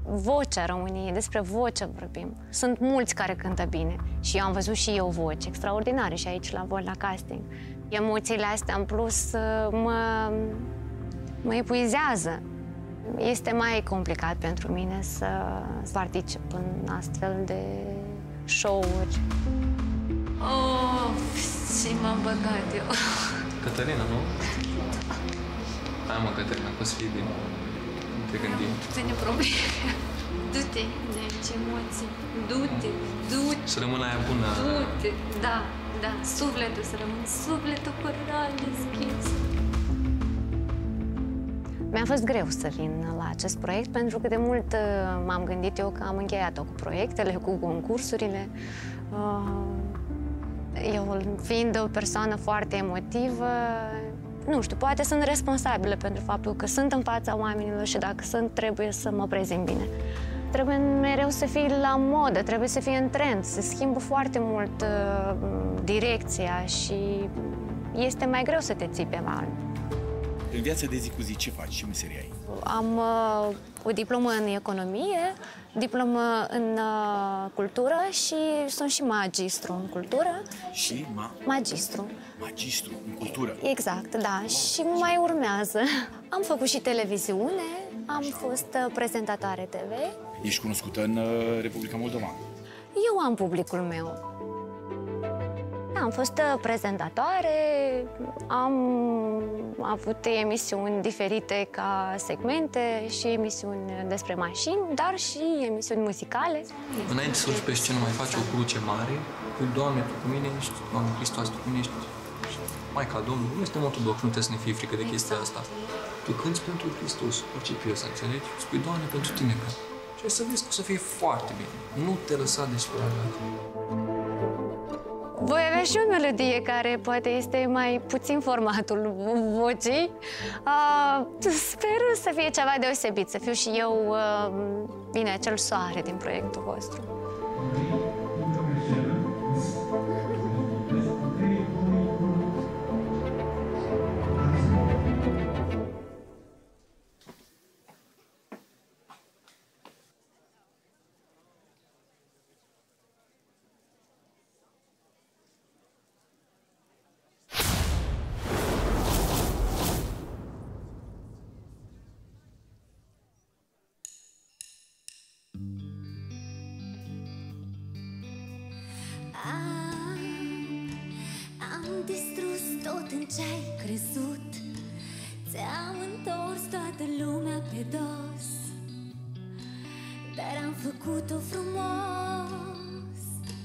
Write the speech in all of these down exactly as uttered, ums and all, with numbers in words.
vocea României, despre voce vorbim. Sunt mulți care cântă bine și eu am văzut și eu voci extraordinare și aici la voi, la casting. Emoțiile astea, în plus, mă, mă epuizează. Este mai complicat pentru mine să, să particip în astfel de show-uri. Oh, și m-am băgat eu. Cătălina, nu? Hai mă, Cătălina, că o să fie bine. Nu te gândi. Ține probleme. Du-te de ce emoții. Du-te, du-te. Să rămână aia bună. Du-te, da, da. Sufletul să rămână. Sufletul curăț, deschis. Mi-a fost greu să vin la acest proiect, pentru că de mult m-am gândit eu că am încheiat-o cu proiectele, cu concursurile. Eu, fiind o persoană foarte emotivă, nu știu, poate sunt responsabilă pentru faptul că sunt în fața oamenilor și dacă sunt, trebuie să mă prezint bine. Trebuie mereu să fii la modă, trebuie să fii în trend, se schimbă foarte mult uh, direcția și este mai greu să te ții pe val. În viața de zi cu zi, ce faci? Ce meserie ai? Am uh, o diplomă în economie, diplomă în uh, cultură și sunt și magistru în cultură. Și ma? Magistru. Magistru în cultură. Exact, da. Și mai urmează. Am făcut și televiziune, am fost uh, prezentatoare T V. Ești cunoscută în uh, Republica Moldova. Eu am publicul meu. Am fost prezentatoare, am avut emisiuni diferite ca segmente și emisiuni despre mașini, dar și emisiuni muzicale. Înainte să urci pe scenă, mai faci o cruce mare. Păi, Doamne, Tu cu mine ești, Doamne Hristos, Tu cu mine ești Maica Domnului. Nu suntem ortodox, nu trebuie să ne fie frică de chestia asta. Tu cânti pentru Hristos, orice piesă, înțelegi? Spui, Doamne, pentru Tine cânt. Și să vezi că o să fie foarte bine. Nu te lăsa descurajat. Voi avea și o melodie care poate este mai puțin formatul vocii. Uh, sper să fie ceva deosebit, să fiu și eu, uh, bine, acel soare din proiectul vostru. Am distrus tot în ce-ai crezut, ți-am întors toată lumea pe dos, dar am făcut-o frumos.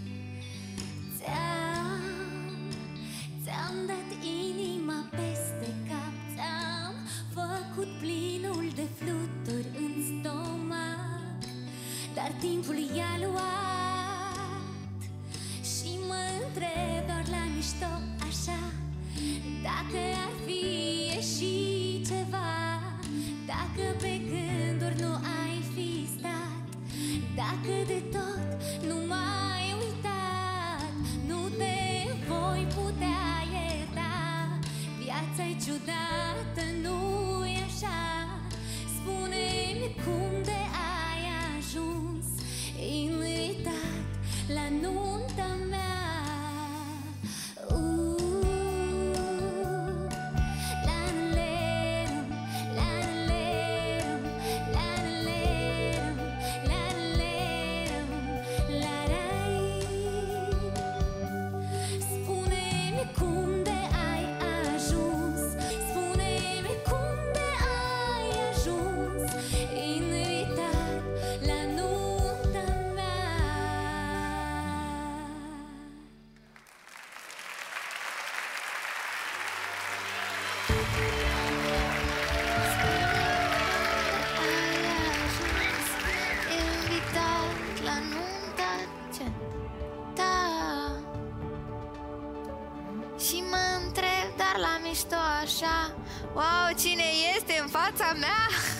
Ți-am, ți-am dat inima peste cap, ți-am făcut plinul de fluturi în stomac, dar timpul i-a luat și mă întreb doar la mișto așa, dacă ar fi ieșit ceva, dacă pe gânduri nu ai fi stat, dacă de tot nu m-ai uitat, nu te voi putea ierta. Viața-i ciudată, nu-i așa? Spune-mi cum de ai ajuns invitat la nunta mea. Așa, wow, cine este în fața mea?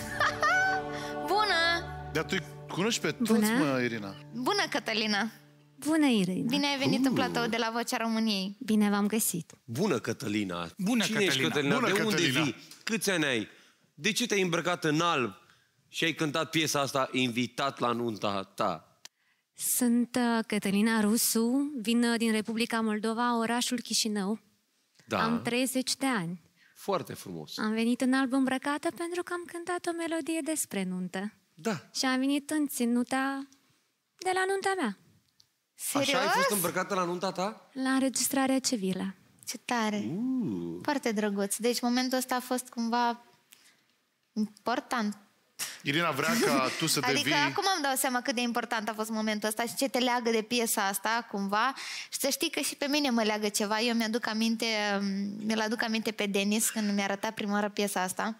Bună! Dar tu cunoști pe toți, Bună. mă, Irina. Bună, Cătălina! Bună, Irina! Bine ai venit uh. în platou de la Vocea României. Bine v-am găsit! Bună, Cătălina! Bună, Cine Cătălina! ești, Cătălina? Bună, de unde Cătălina! vii? Câți ani ai? De ce te-ai îmbrăcat în alb? Și ai cântat piesa asta invitat la nunta ta. Sunt uh, Cătălina Rusu, vin uh, din Republica Moldova, orașul Chișinău. Da. Am treizeci de ani. Foarte frumos. Am venit în alb îmbrăcată pentru că am cântat o melodie despre nuntă. Da. Și am venit în ținuta de la nunta mea, Serios? Așa ai fost îmbrăcată la nunta ta? la înregistrarea civilă. Ce tare. Uh. Foarte drăguț. Deci momentul ăsta a fost cumva important. Irina vrea ca tu să Adică devii... acum îmi dau seama cât de important a fost momentul ăsta și ce te leagă de piesa asta, cumva. Și să știi că și pe mine mă leagă ceva. Eu mi-aduc aminte, mi-l aduc aminte pe Denis când mi-a arătat prima oară piesa asta.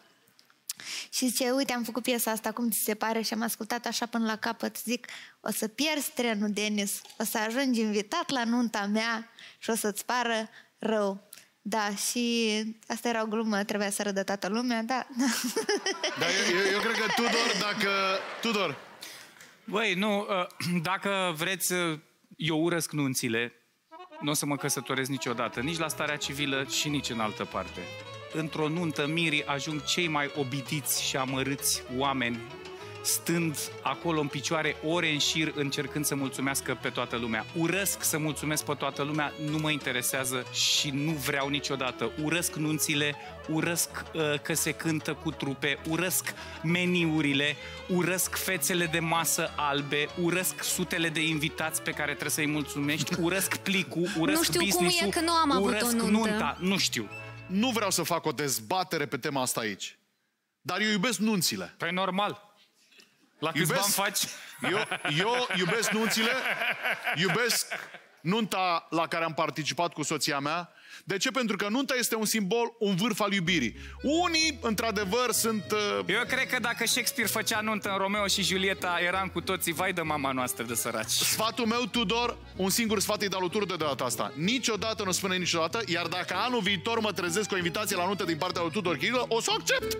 Și zice, uite, am făcut piesa asta, cum ți se pare? Și am ascultat așa până la capăt. Zic, o să pierzi trenul, Denis, o să ajungi invitat la nunta mea și o să-ți pară rău. Da, și asta era o glumă, trebuia să râdă toată lumea, da. Dar eu, eu, eu cred că Tudor, dacă... Tudor, Băi, nu, dacă vreți, eu urăsc nunțile, nu o să mă căsătoresc niciodată, nici la starea civilă și nici în altă parte. Într-o nuntă, mirii ajung cei mai obidiți și amărâți oameni, stând acolo în picioare ore în șir, încercând să mulțumească pe toată lumea. Urăsc să mulțumesc pe toată lumea, nu mă interesează și nu vreau niciodată. Urăsc nunțile, urăsc uh, că se cântă cu trupe, urăsc meniurile, urăsc fețele de masă albe, urăsc sutele de invitați pe care trebuie să-i mulțumești, urăsc plicul, urăsc Nu știu cum business-ul, e că nu am avut urăsc o nuntă. nunta, nu știu. nu vreau să fac o dezbatere pe tema asta aici. Dar eu iubesc nunțile. Păi normal. La câți Iubesc- bani faci? Eu, eu iubesc nunțile, iubesc nunta la care am participat cu soția mea. De ce? Pentru că nunta este un simbol, un vârf al iubirii. Unii, într-adevăr, sunt... Uh... Eu cred că dacă Shakespeare făcea nuntă în Romeo și Julieta, eram cu toții, vai de mama noastră de săraci. Sfatul meu, Tudor, un singur sfat îi dau lui Tudor de data asta. Niciodată nu spune niciodată, iar dacă anul viitor mă trezesc cu o invitație la nuntă din partea lui Tudor Chirilă, o să o accept!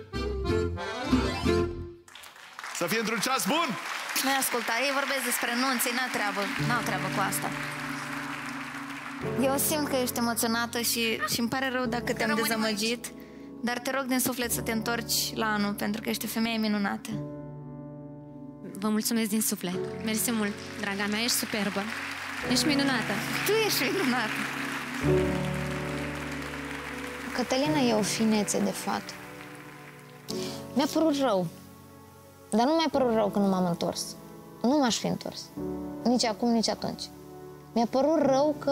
Să fie într-un ceas bun! Nu-i asculta, ei vorbesc despre nunți, n-au treabă, n-au treabă cu asta. Eu simt că ești emoționată și, și îmi pare rău dacă te-am dezamăgit, dar te rog din suflet să te întorci la anul, pentru că ești o femeie minunată. Vă mulțumesc din suflet. Mersi mult, draga mea, ești superbă. Ești minunată. Tu ești minunată. Cătălina e o finețe de fată. Mi-a părut rău. Dar nu mi-a părut rău că nu m-am întors. Nu m-aș fi întors. Nici acum, nici atunci. Mi-a părut rău că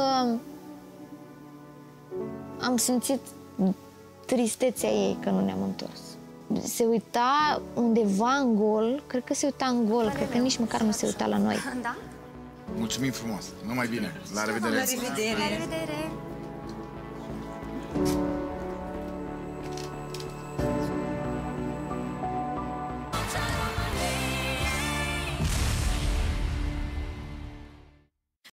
am simțit tristețea ei că nu ne-am întors. Se uita undeva în gol, cred că se uita în gol, cred că nici măcar nu se uita la noi. Da? Mulțumim frumos. Numai bine. La revedere. La revedere! La revedere!